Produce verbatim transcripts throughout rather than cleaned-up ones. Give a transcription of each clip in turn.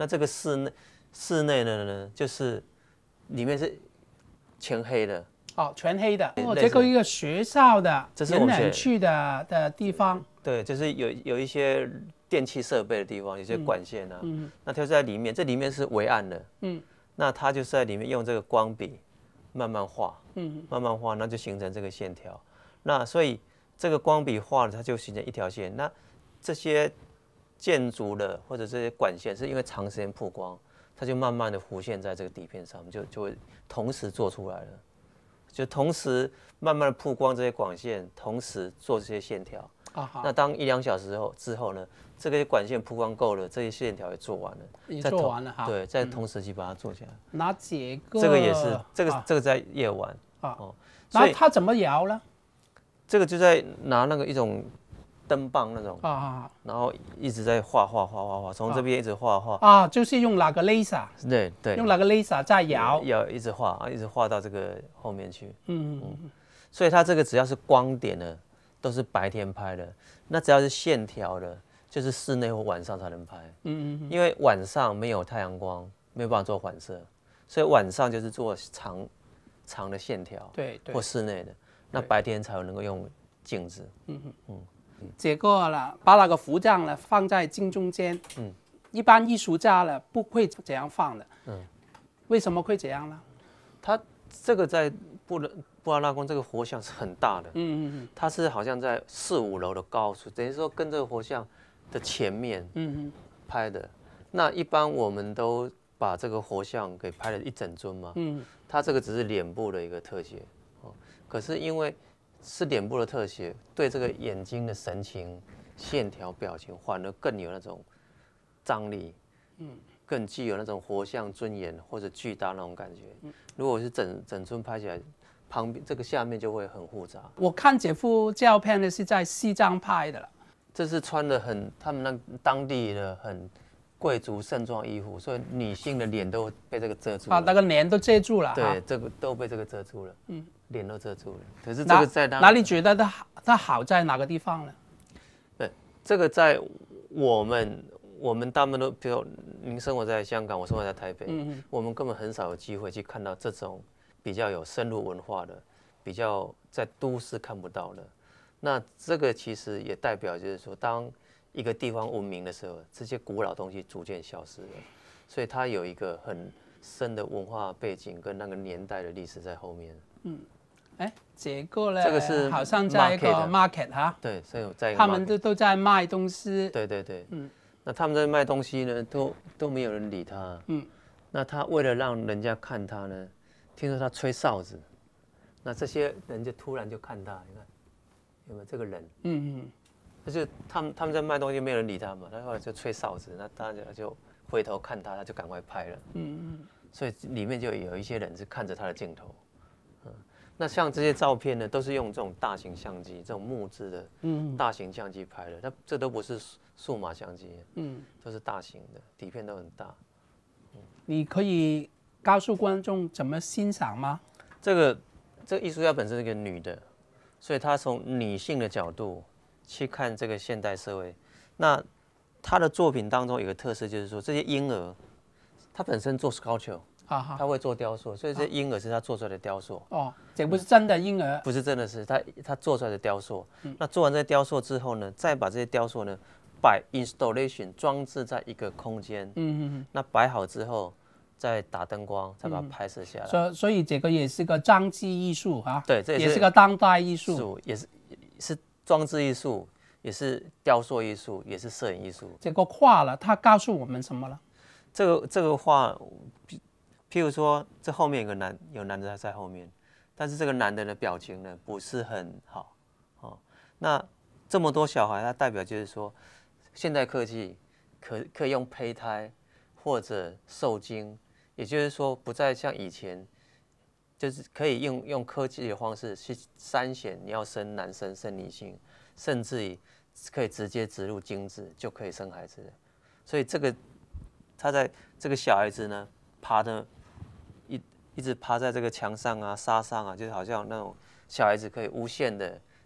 那这个室内室内的呢，就是里面是全黑的。 哦，全黑的。哦， 类似这个一个学校的这是我们学人能去的的地方。 对，就是有有一些电器设备的地方，有些管线啊， 嗯， 那它就在里面，这里面是微暗的， 嗯， 那它就是在里面用这个光笔慢慢画， 嗯， 慢慢画，那就形成这个线条。那所以这个光笔画了，它就形成一条线。那这些建筑的或者这些管线，是因为长时间曝光，它就慢慢的浮现在这个底片上，就就会同时做出来了。就同时慢慢的曝光这些管线，同时做这些线条。 啊好。 那当一两小时后之后呢，这个管线曝光够了，这些线条也做完了， 也做完了哈。 对，再同时期把它做起来。 那这个这个也是，这个、 啊、 这个在夜晚啊。 哦， 那他怎么摇呢？ 这个就在拿那个一种灯棒那种啊， 然后一直在画画画画画，从这边一直画画啊，就是用那个 laser， 对对， 用那个 laser 在摇， 要一直画，一直画到这个后面去。 嗯嗯嗯。 所以它这个只要是光点的，都是白天拍的；那只要是线条的，就是室内或晚上才能拍。嗯嗯。因为晚上没有太阳光，没有办法做反射，所以晚上就是做长长的线条， 对对， 或室内的。那白天才能够用镜子。嗯嗯嗯。这个了，把那个服装呢放在镜中间。嗯。一般艺术家呢不会这样放的。嗯。为什么会这样呢？ 它这个在布勒布拉纳宫这个佛像是很大的。嗯嗯嗯。 它是好像在四五楼的高处，等于说跟这个佛像的前面。嗯嗯。拍的。那一般我们都把这个佛像给拍了一整尊嘛。嗯。它这个只是脸部的一个特写。可是因为是脸部的特写，对这个眼睛的神情、线条、表情，反而更有那种张力，嗯，更具有那种佛像尊严或者巨大那种感觉。如果是整整尊拍起来，旁边这个下面就会很复杂。 我看这幅照片呢是在西藏拍的了， 这是穿的很他们那当地的很贵族盛装衣服，所以女性的脸都被这个遮住了。 啊，那个脸都遮住了。 对，这个都被这个遮住了。嗯。脸都遮住了，可是这个在哪里觉得它好？它好在哪个地方呢？ 对，这个在我们我们大部分都，比如您生活在香港，我生活在台北，嗯嗯，我们根本很少有机会去看到这种比较有深入文化的，比较在都市看不到的。那这个其实也代表就是说，当一个地方文明的时候，这些古老东西逐渐消失了，所以它有一个很深的文化背景跟那个年代的历史在后面。嗯。 哎，这个呢？ 这个是好像在一个 market 哈。 对，所以我在他们都都在卖东西。 对对对，嗯，那他们在卖东西呢，都都没有人理他。嗯，那他为了让人家看他呢，听说他吹哨子，那这些人就突然就看他，你看有没有这个人？嗯嗯，那就他们他们在卖东西，没有人理他嘛，他后来就吹哨子，那大家就回头看他，他就赶快拍了。嗯嗯，所以里面就有一些人是看着他的镜头。那像这些照片呢，都是用这种大型相机，这种木质的大型相机拍的。它这都不是数码相机，嗯，都是大型的，底片都很大。 嗯、你可以告诉观众怎么欣赏吗？ 这个这个艺术家本身是一个女的，所以她从女性的角度去看这个现代社会。那她的作品当中有个特色，就是说这些婴儿，她本身做 sculpture。他会做雕塑，所以这婴儿是他做出来的雕塑。 哦，这不是真的婴儿， 不是真的是他他做出来的雕塑。嗯、那做完这些雕塑之后呢，再把这些雕塑呢摆 installation 装置在一个空间。嗯嗯嗯。那摆好之后，再打灯光，再把它拍摄下来。 所、嗯、所以这个也是个装置艺术啊。 对，这也是也是个当代艺术， 也是是装置艺术，也是雕塑艺术，也是摄影艺术。 这个画了，它告诉我们什么了？ 这个这个画。譬如说，这后面有个男，有男的在后面，但是这个男的的表情呢不是很好，哦，那这么多小孩，它代表就是说，现代科技可可以用胚胎或者受精，也就是说不再像以前，就是可以用用科技的方式去筛选你要生男生生女性，甚至于可以直接植入精子就可以生孩子了。所以这个他在这个小孩子呢爬的。一直趴在这个墙上啊、沙上啊，就是好像那种小孩子可以无限的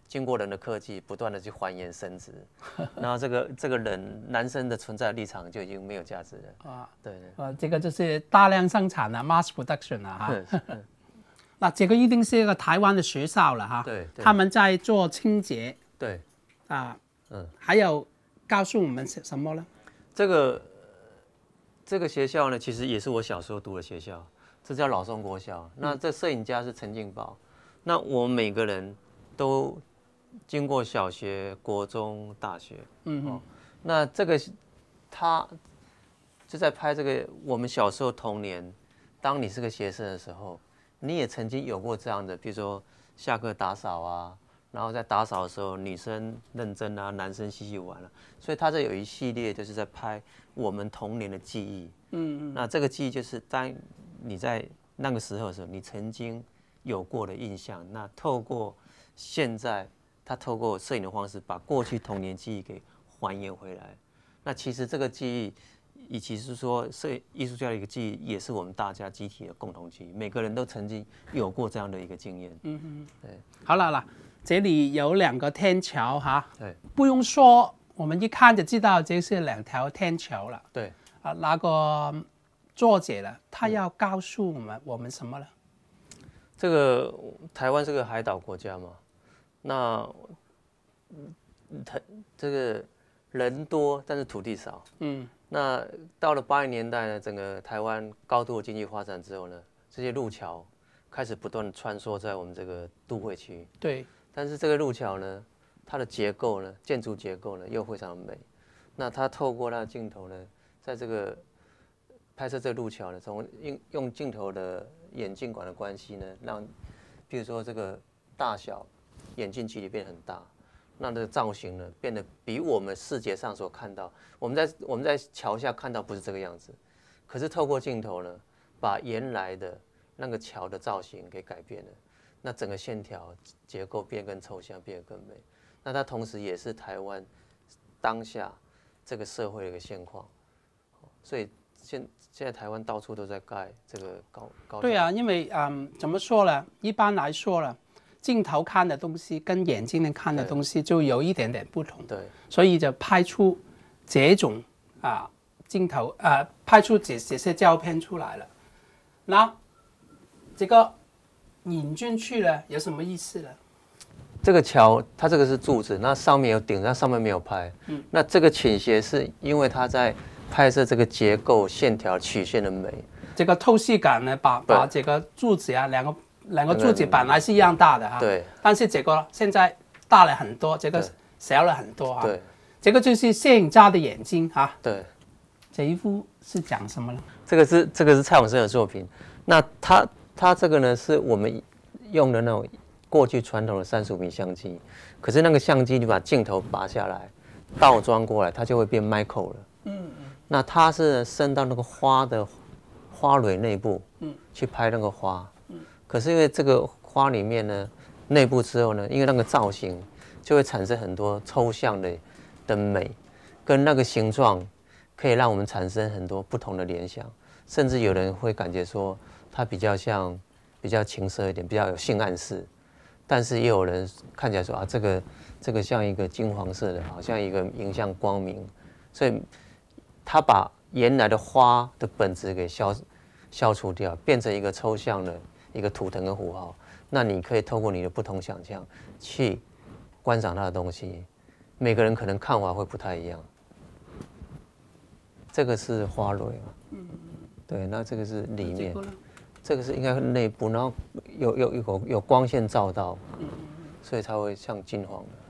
经过人的科技，不断的去还原生殖，然后这个这个人男生的存在立场就已经没有价值了啊。对， 呃，这个就是大量生产了 ，mass production 了哈。那这个一定是一个台湾的学校了哈。 对， 他们在做清洁。 对， 啊，嗯，还有告诉我们什么呢？ 这个这个学校呢，其实也是我小时候读的学校，这叫老松国小。那这摄影家是陈进宝，那我们每个人都经过小学、国中、大学，嗯、哦，那这个他就在拍这个我们小时候童年。当你是个学生的时候，你也曾经有过这样的，比如说下课打扫啊，然后在打扫的时候，女生认真啊，男生嬉戏玩了、啊。所以他这有一系列就是在拍我们童年的记忆。嗯嗯。那这个记忆就是当你在那个时候的时候，你曾经有过的印象。那透过现在。他透过摄影的方式，把过去童年记忆给还原回来。那其实这个记忆，以及是说摄影艺术家的一个记忆，也是我们大家集体的共同记忆。每个人都曾经有过这样的一个经验。嗯嗯，对。好了啦， 这里有两个天桥哈。对。不用说，我们一看就知道这是两条天桥了。 对。 啊，那个作者呢，他要告诉我们、嗯、我们什么呢？ 这个台湾是个海岛国家嘛。那，它这个人多，但是土地少。嗯。那到了八零年代呢，整个台湾高度的经济发展之后呢，这些路桥开始不断的穿梭在我们这个都会区。 对。 但是这个路桥呢，它的结构呢，建筑结构呢又非常美。那它透过它的镜头呢，在这个拍摄这个路桥呢，从用用镜头的眼镜管的关系呢，让，比如说这个大小。眼镜距离变很大，那这个造型呢变得比我们视觉上所看到，我们在我们在桥下看到不是这个样子，可是透过镜头呢，把原来的那个桥的造型给改变了，那整个线条结构变更抽象，变得更美。那它同时也是台湾当下这个社会的一个现况，所以现现在台湾到处都在盖这个高高。 对啊，因为嗯，怎么说呢？一般来说呢。镜头看的东西跟眼睛能看的东西就有一点点不同， 对， 所以就拍出这种啊镜头啊，拍出这这些照片出来了。那这个引进去了有什么意思呢？ 这个桥它这个是柱子，那上面有顶，那上面没有拍。嗯，那这个倾斜是因为它在拍摄这个结构、线条、曲线的美。 这个透视感呢，把把这个柱子啊两个。两个柱子本来是一样大的哈， 对， 但是这个现在大了很多，这个小了很多啊。 对， 这个就是摄影家的眼睛哈。 对， 这一幅是讲什么呢？ 这个是这个是蔡永生的作品，那他他这个呢是我们用的那种过去传统的三十五米相机，可是那个相机你把镜头拔下来，倒装过来，它就会变 micro 了。嗯嗯。那它是伸到那个花的花蕊内部，嗯，去拍那个花。可是因为这个花里面呢，内部之后呢，因为那个造型就会产生很多抽象的的美，跟那个形状可以让我们产生很多不同的联想，甚至有人会感觉说它比较像比较情色一点，比较有性暗示，但是也有人看起来说啊，这个这个像一个金黄色的，好像一个迎向光明，所以他把原来的花的本质给消消除掉，变成一个抽象的。一个图腾跟符号，那你可以透过你的不同想象去观赏它的东西，每个人可能看法会不太一样。这个是花蕊嘛？嗯，对，那这个是里面，这个是应该是内部，然后有有有有光线照到，所以才会像金黄的。